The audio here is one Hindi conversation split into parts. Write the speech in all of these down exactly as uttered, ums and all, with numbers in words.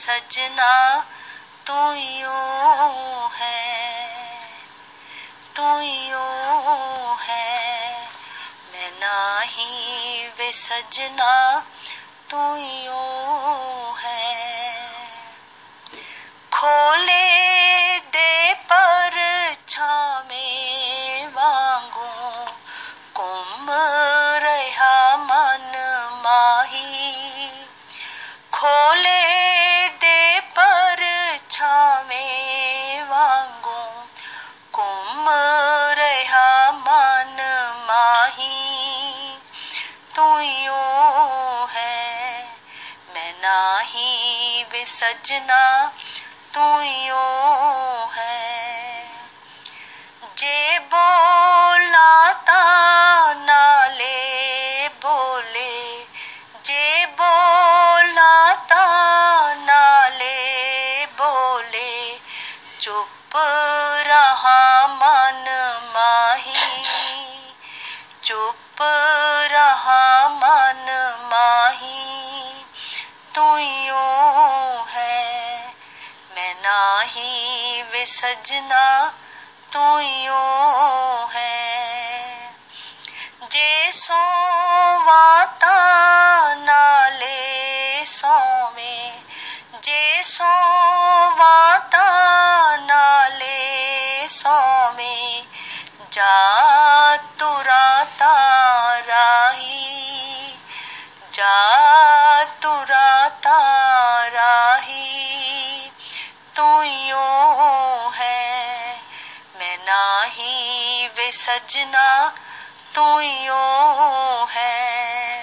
सजना तू यूं है, तू यूं है, मैं नाही वे सजना तू यूं है। खोले दे पर छामे वांगू गुम रहा मन माही। खोले दे पर छामे वांगू गुम रहा मन माही। तू यूं है, मैं नाही वे सजना तू यूं है। जे बोला ता नाले बोले, जे बोला ता नाले बोले, चुप रहा मन माही, चुप रहा मन माही। तू यूं है, मैं नाही वे सजना तू यूं है। जे सोवाता नाले सोवे, जे सोवाता नाले सोवे, जा तुराता राही, जा तुराता राही। तू यूं है, मैं नाही वे सजना तू यूं है।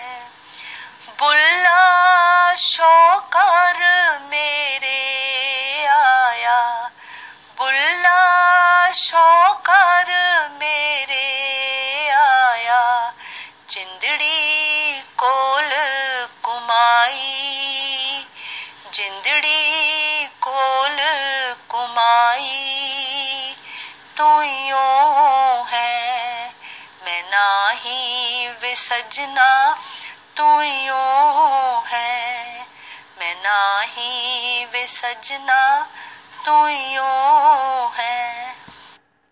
बुल्ला शौकर मेरे आया, बुल्ला शौकर मेरे आया, जिंदड़ी कोल कुमाई, जिंदड़ी कोल कुमाई। तू यूं है, मैं नाही वे सजना तू यूं है, मैं नाही वे सजना तू यूं है।